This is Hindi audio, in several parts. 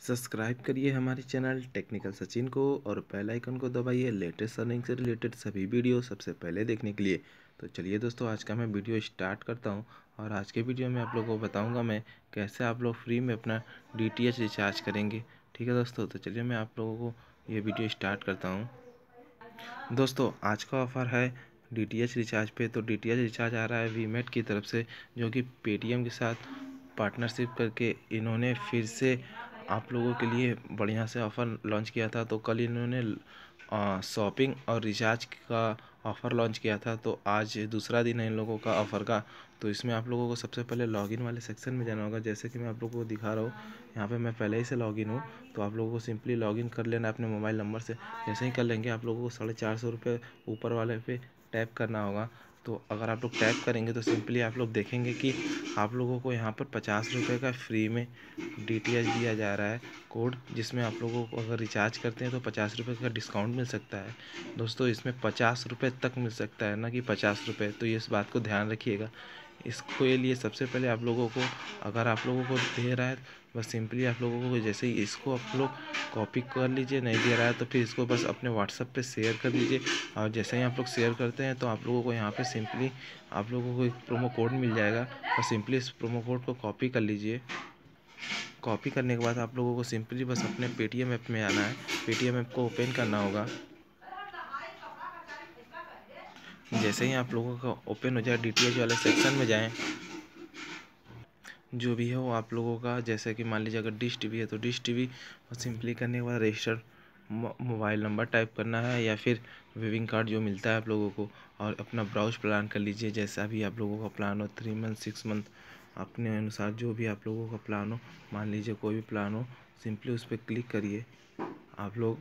सब्सक्राइब करिए हमारे चैनल टेक्निकल सचिन को और बेल आइकन को दबाइए लेटेस्ट अर्निंग से रिलेटेड सभी वीडियो सबसे पहले देखने के लिए। तो चलिए दोस्तों, आज का मैं वीडियो स्टार्ट करता हूं और आज के वीडियो में आप लोगों को बताऊंगा मैं कैसे आप लोग फ्री में अपना DTH रिचार्ज करेंगे। ठीक है दोस्तों, तो चलिए मैं आप लोगों को ये वीडियो स्टार्ट करता हूँ। दोस्तों, आज का ऑफ़र है DTH रिचार्ज पे। तो DTH रिचार्ज आ रहा है vmate की तरफ से, जो कि पेटीएम के साथ पार्टनरशिप करके इन्होंने फिर से आप लोगों के लिए बढ़िया से ऑफ़र लॉन्च किया था। तो कल इन्होंने शॉपिंग और रिचार्ज का ऑफ़र लॉन्च किया था। तो आज दूसरा दिन है इन लोगों का ऑफ़र का। तो इसमें आप लोगों को सबसे पहले लॉगिन वाले सेक्शन में जाना होगा। जैसे कि मैं आप लोगों को दिखा रहा हूँ, यहाँ पे मैं पहले ही से लॉगिन हूँ। तो आप लोगों को सिंपली लॉगिन कर लेना अपने मोबाइल नंबर से। जैसे ही कर लेंगे आप लोगों को 450 रुपये ऊपर वाले पे टैप करना होगा। तो अगर आप लोग टैप करेंगे तो सिंपली आप लोग देखेंगे कि आप लोगों को यहाँ पर 50 रुपये का फ्री में DTH दिया जा रहा है कोड, जिसमें आप लोगों को अगर रिचार्ज करते हैं तो 50 रुपये का डिस्काउंट मिल सकता है। दोस्तों, इसमें 50 रुपये तक मिल सकता है, ना कि 50 रुपये। तो ये इस बात को ध्यान रखिएगा। इसके लिए सबसे पहले आप लोगों को, अगर आप लोगों को दे रहा है, बस सिंपली आप लोगों को जैसे ही इसको आप लोग कॉपी कर लीजिए। नहीं दे रहा है तो फिर इसको बस अपने व्हाट्सएप पे शेयर कर दीजिए। और जैसे ही आप लोग शेयर करते हैं तो आप लोगों को यहाँ पे सिंपली आप लोगों को एक प्रोमो कोड मिल जाएगा और सिंपली इस प्रोमो कोड को कॉपी कर लीजिए। कॉपी करने के बाद आप लोगों को सिंपली बस अपने पेटीएम ऐप में आना है। पेटीएम ऐप को ओपन करना होगा। जैसे ही आप लोगों का ओपन हो जाए, DTH वाले सेक्शन में जाएं। जो भी है वो आप लोगों का, जैसे कि मान लीजिए अगर डिश टीवी है तो डिश टीवी सिंपली करने के बाद रजिस्टर मोबाइल नंबर टाइप करना है या फिर वेविंग कार्ड जो मिलता है आप लोगों को, और अपना ब्राउज प्लान कर लीजिए। जैसा भी आप लोगों का प्लान हो, 3 मंथ 6 मंथ, अपने अनुसार जो भी आप लोगों का प्लान हो, मान लीजिए कोई भी प्लान हो, सिंपली उस पर क्लिक करिए। आप लोग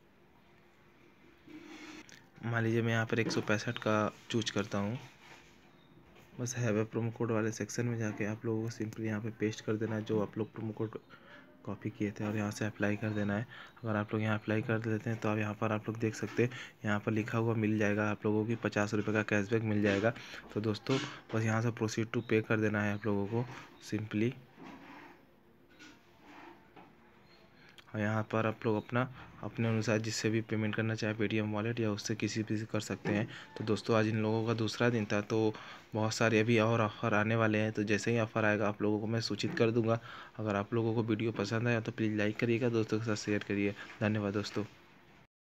मान लीजिए मैं यहाँ पर 165 का चूज करता हूँ। बस हैव ए प्रोमो कोड वाले सेक्शन में जाके आप लोगों को सिंपली यहाँ पे पेस्ट कर देना है जो आप लोग प्रोमो कोड कॉपी किए थे, और यहाँ से अप्लाई कर देना है। अगर आप लोग यहाँ अप्लाई कर देते हैं तो अब यहाँ पर आप लोग देख सकते हैं, यहाँ पर लिखा हुआ मिल जाएगा आप लोगों की 50 रुपये का कैशबैक मिल जाएगा। तो दोस्तों, बस यहाँ से प्रोसीड टू पे कर देना है आप लोगों को सिंपली। और यहाँ पर आप लोग अपने अनुसार जिससे भी पेमेंट करना चाहे, पेटीएम वॉलेट या उससे किसी भी से कर सकते हैं। तो दोस्तों, आज इन लोगों का दूसरा दिन था, तो बहुत सारे अभी और ऑफ़र आने वाले हैं। तो जैसे ही ऑफ़र आएगा आप लोगों को मैं सूचित कर दूंगा। अगर आप लोगों को वीडियो पसंद आया तो प्लीज़ लाइक करिएगा, दोस्तों के साथ शेयर करिए। धन्यवाद दोस्तों।